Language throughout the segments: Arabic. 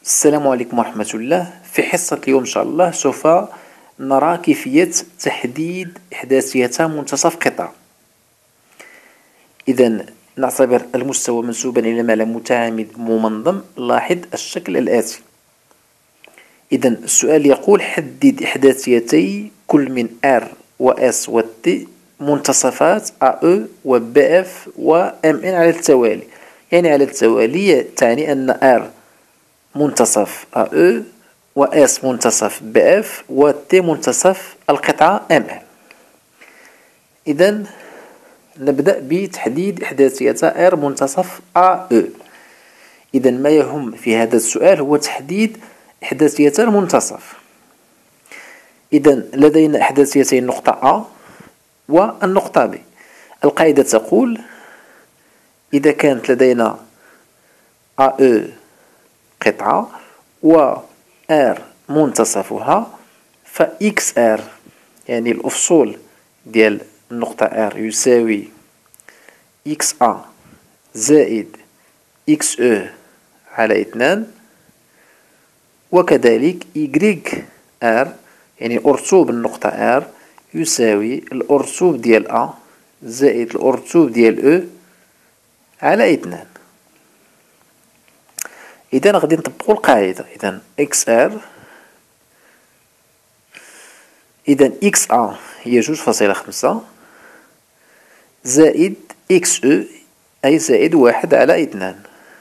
السلام عليكم ورحمة الله. في حصة اليوم إن شاء الله سوف نرى كيفية تحديد إحداثية منتصف قطعة. إذا نعتبر المستوى منسوبا إلى معلم متعامد ممنظم. لاحظ الشكل الآتي. إذا السؤال يقول حدد إحداثيتي كل من R و S و T منتصفات AE و BF و MN على التوالي. يعني على التوالي تعني أن R منتصف AE و S منتصف BF و T منتصف القطعة MN. إذا نبدأ بتحديد إحداثية R منتصف AE. إذا ما يهم في هذا السؤال هو تحديد إحداثية المنتصف. إذا لدينا إحداثيتين النقطة A والنقطة B. القاعدة تقول إذا كانت لدينا AE قطعة و R منتصفها ف XR يعني الأفصول ديال النقطة R يساوي XA زائد XE على 2، وكذلك YR يعني أرسوب النقطة R يساوي الأرسوب ديال A زائد الأرسوب ديال E على 2. إذا غادي نطبقو القاعدة. إذا XR إذا XA هي 2.5 زائد XE أي زائد 1 على 2،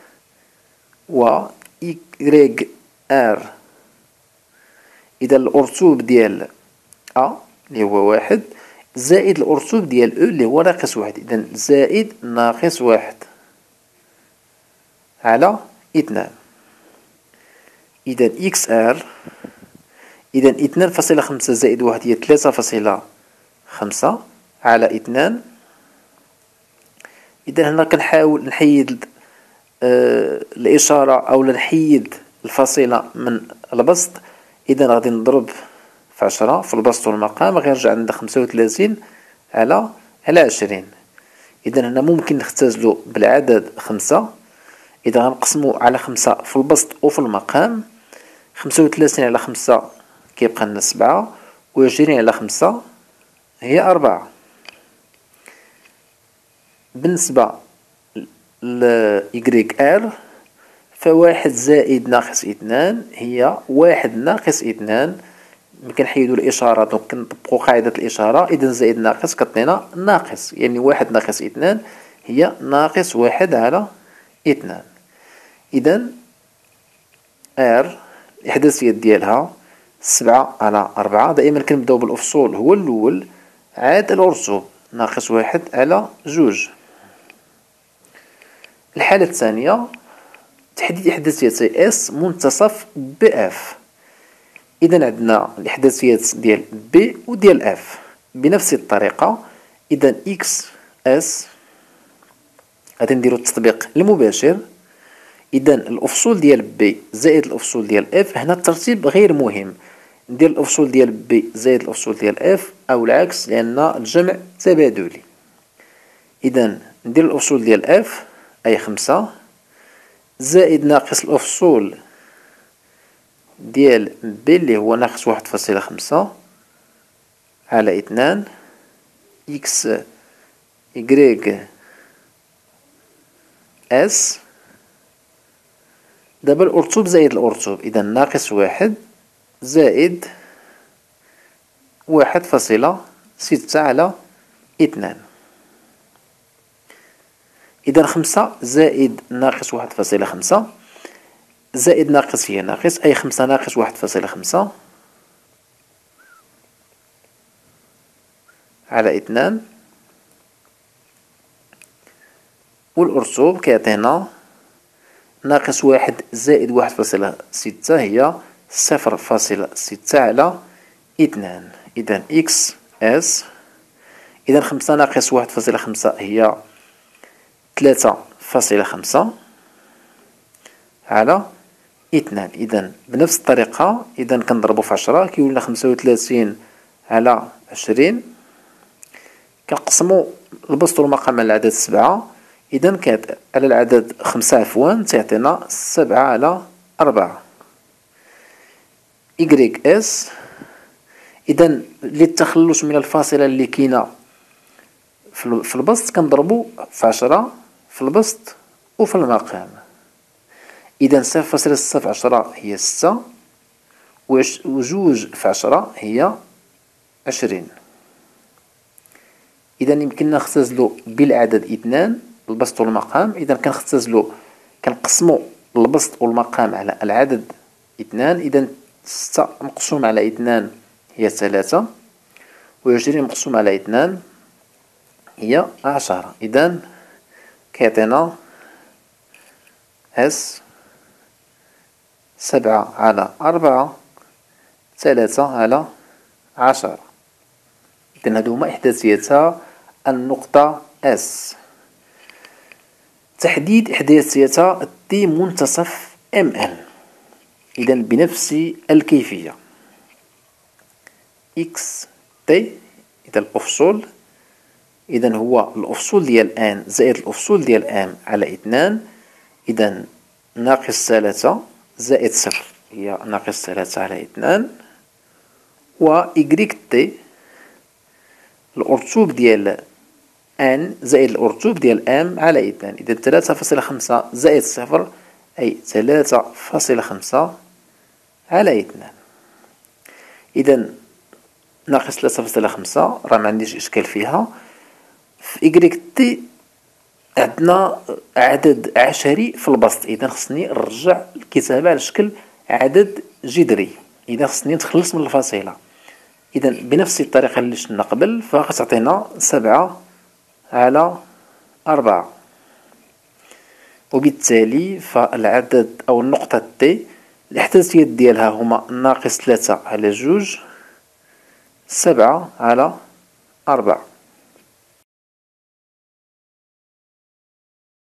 و YR إذا الأرسوب ديال A اللي هو 1 زائد الأرسوب ديال E اللي هو ناقص 1. إذا زائد ناقص 1 على 2. إذا XR إذا 2.5 زائد 1 هي 3.5 على 2. إذا هنا كنحاول نحيد الإشارة أو نحيد الفاصلة من البسط. إذا غادي نضرب في 10 في البسط والمقام غيرجع عندنا 35 على 20. إذا هنا ممكن نختزلو بالعدد 5. إذا غنقسمو على 5 في البسط وفي المقام، 35 على 5 كيبقى لنا 7، و20 على 5 هي 4. بالنسبة ل YR فواحد زائد ناقص 2 هي 1 ناقص 2. كنحيدو الإشارة دونك كنطبقو قاعدة الإشارة. إذا زائد ناقص كتعطينا ناقص، يعني 1 ناقص 2 هي ناقص 1 على 2. إذا R الإحداثيات ديالها 7 على 4. دائما كنبداو بالأفصول هو الأول، عاد الأرسوب ناقص 1 على 2. الحالة الثانية تحديد إحداثيتي S منتصف BF. إذا عندنا الإحداثيات ديال B وديال F بنفس الطريقة. إذا XS غادي نديرو التطبيق المباشر. إذا الأفصول ديال B زائد الأفصول ديال F، هنا الترتيب غير مهم، ندير الأفصول ديال B زائد الأفصول ديال F أو العكس لأن الجمع تبادلي. إذا ندير الأفصول ديال F أي 5 زائد ناقص الأفصول ديال B اللي هو ناقص 1.5 على 2 X Y S. دابا الأرسوب زائد الأرسوب، إذا ناقص 1 زائد 1.6 على 2. إذا 5 زائد ناقص 1.5 زائد ناقص هي ناقص أي 5 ناقص 1.5 على 2، والأرسوب كيعطينا ناقص 1 زائد 1.6 هي 0.6 على 2. إذا XS إذا 5 ناقص 1.5 هي 3.5 على 2. إذا بنفس الطريقة إذا كنضربو في 10 كيولينا 35 على 20. كنقسمو البسط والمقام على العدد 7. إذا كانت على العدد 5 عفوا تعطينا 7 على 4. إكغيك إس. إذا للتخلص من الفاصلة اللي كاينة في البسط كنضربو في 10 في البسط وفي المقام. إذا 0.6 في 10 هي 6 وجوج في 10 هي 20. إذا يمكننا نختزلو بالعدد 2 البسط والمقام. إذا كنقسمو البسط والمقام على العدد 2. إذا 6 مقسوم على 2 هي 3 و20 مقسوم على 2 هي 10. إذا كيعطينا اس 7 على 4 3 على 10. إذا هادو هما إحداثيات النقطة اس. تحديد إحداثيات تي منتصف ام ال. إذا بنفس الكيفية إكس تي. إذا الأفصول إذا هو الأفصول ديال ان زائد الأفصول ديال ام على 2. إذا ناقص 3 زائد 0 هي ناقص 3 على 2. و إكغيك تي الأرتوب ديال ان زائد الأرتوب ديال ام على 2. إذا 3.5 زائد 0 أي 3.5 على 2. إذا ناقص 3.5 راه معنديش إشكال فيها. في إكغيك تي عندنا عدد عشري في البسط. إذا خصني نرجع الكتابة على شكل عدد جذري. إذا خصني نتخلص من الفاصلة. إذا بنفس الطريقة اللي شفنا قبل فغتعطينا 7 على 4. وبالتالي فالعدد أو النقطة تي الإحداثيات ديالها هما ناقص 3 على 2 7 على 4.